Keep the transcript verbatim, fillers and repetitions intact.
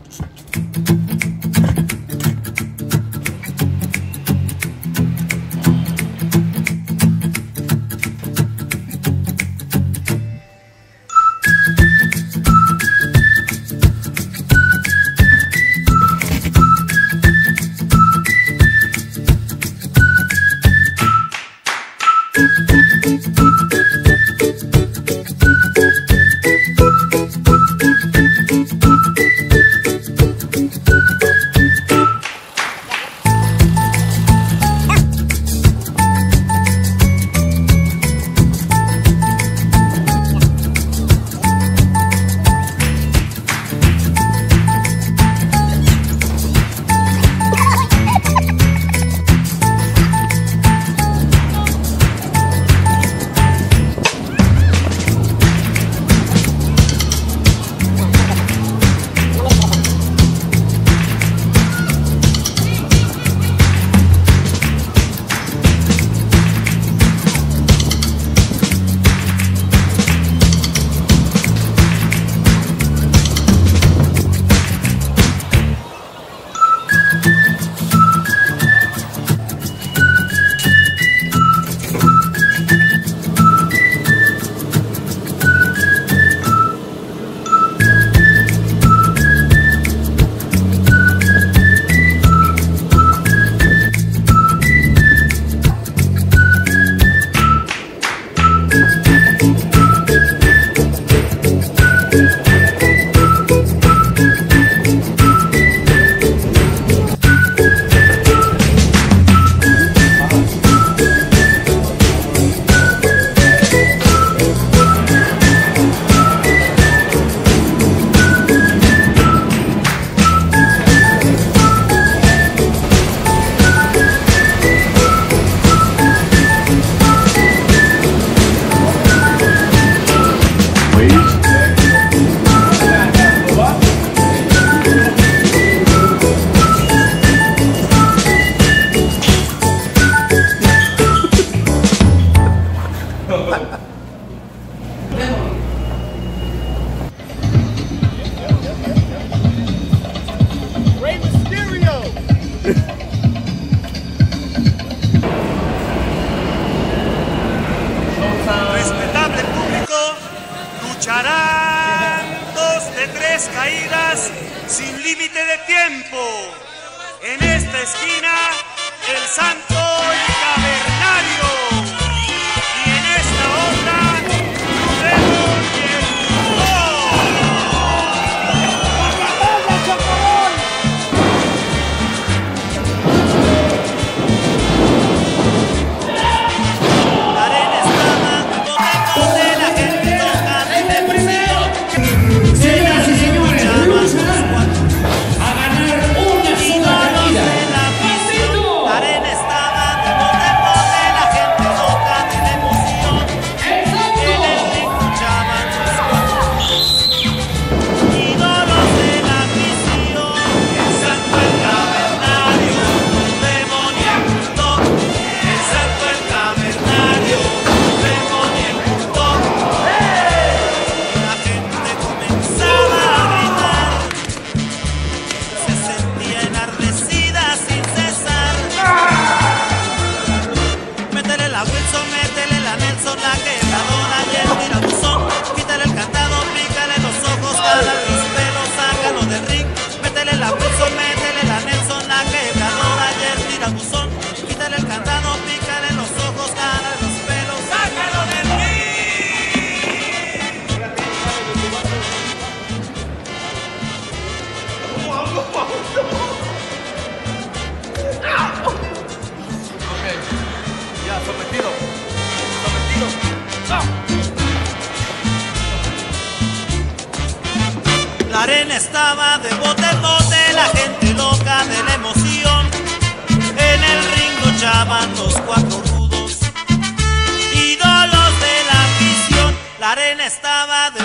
Respetable público, lucharán dos de tres caídas sin límite de tiempo. En esta esquina, el santo y cavernario. Y en esta otra, Lucha y el La arena estaba de bote en bote, la gente loca de la emoción. En el ring luchaban los cuatro rudos, ídolos de la afición. La arena estaba de